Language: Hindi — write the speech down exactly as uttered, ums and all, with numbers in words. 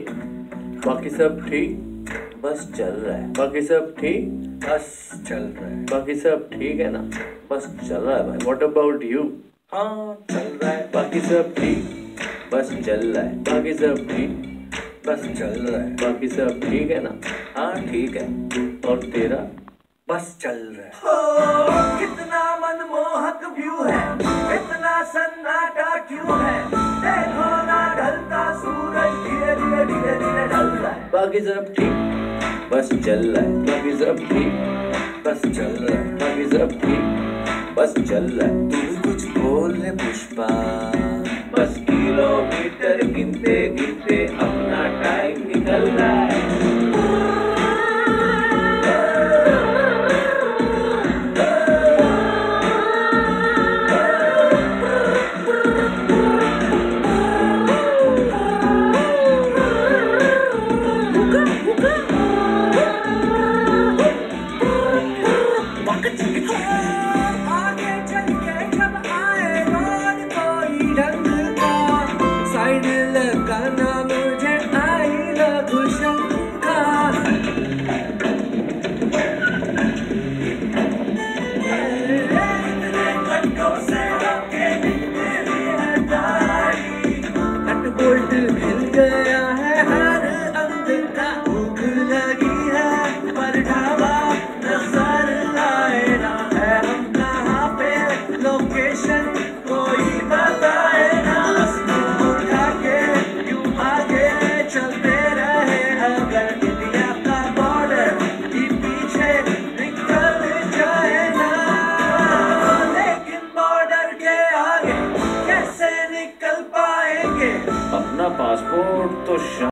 बाकी सब ठीक बस चल रहा है। बाकी सब ठीक बस चल रहा है। बाकी सब ठीक है ना, बस चल रहा है भाई। What about you? हाँ चल रहा है। बाकी सब ठीक बस चल रहा है। बाकी सब ठीक बस चल रहा है। बाकी सब ठीक है ना? हाँ ठीक है। और तेरा? बस चल रहा है। ओ, कितना मनमोहक व्यू है, इतना सन्नाटा क्यों है, देखो ना ढलता सूरज धीरे धीरे धीरे धीरे ढल रहा है। बाकी सब ठीक बस चल रहा है। बाकी सब ठीक बस चल रहा है। बाकी सब ठीक बस चल रहा है। तू भी कुछ बोल रे पुष्पा। बस किलोमीटर गिनते गिनते अपना टाइम निकल रहा है। आगे चल के जब आए रोड कोई ढंग का, साइड लगाना मुझे आई लघुशंका। घंटों से रोके निकली है गाड़ी, नट बोल्ट हिल गया है, हर अंग का भूख लगी है, पर ढाबा नजर आए ना है, हम कहाँ पे लोकेशन कोई बताए ना। उठा के यूं आगे चलते रहे, अगर इंडिया का बॉर्डर भी पीछे निकल जाए ना, लेकिन बॉर्डर के आगे कैसे निकल पाएंगे। अपना पासपोर्ट तो